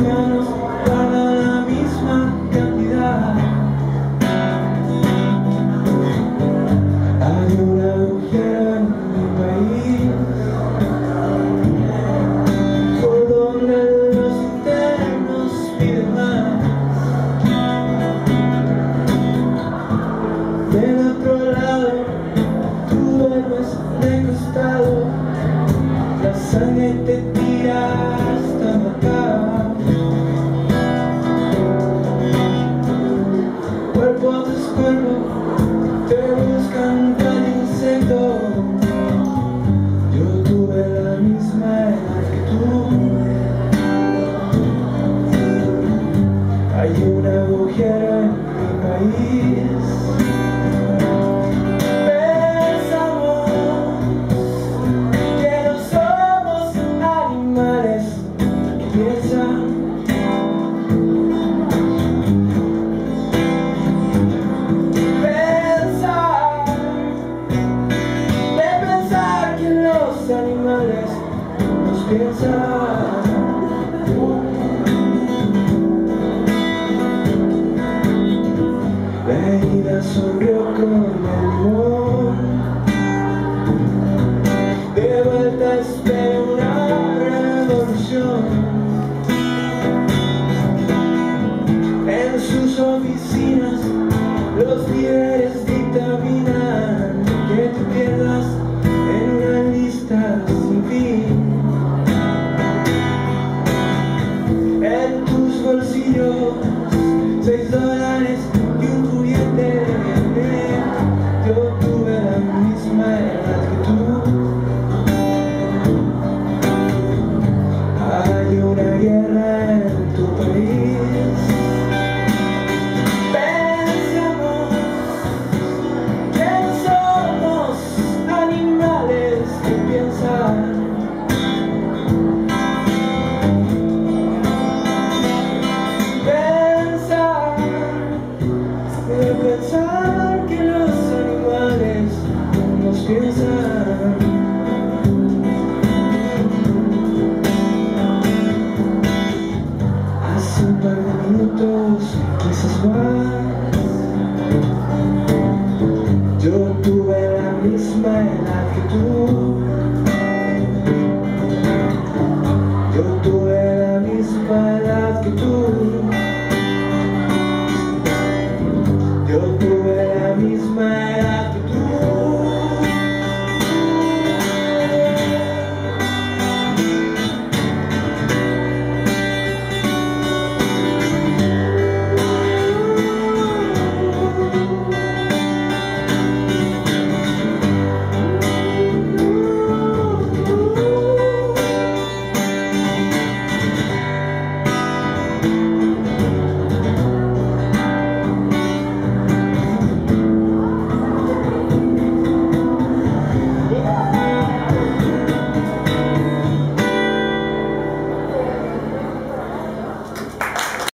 manos guardan la misma cantidad. Hay un agujero en mi país por donde los internos piden más. Del otro lado tú duermes de costado, la sangre te tira hasta matar. Cuerpo tras cuerpo te buscan cada insecto. Yo tuve la misma edad que tú. Hay un agujero en mi país. Pensamos que no somos animales que piensan. Animales nos piensan. La herida sonrió con el limón. De vuelta espera una revolución. En sus oficinas los líderes dictaminan que te pierdas en una lista sin fin. En tus bolsillos $6 y un juguete. Yo tuve la misma edad que tú. Hay una guerra en tu país. Pensamos que no somos animales que piensan. Pensar que los animales nos piensan. Hace un par de minutos, quizás más, yo tuve la misma edad que tú. Yo tuve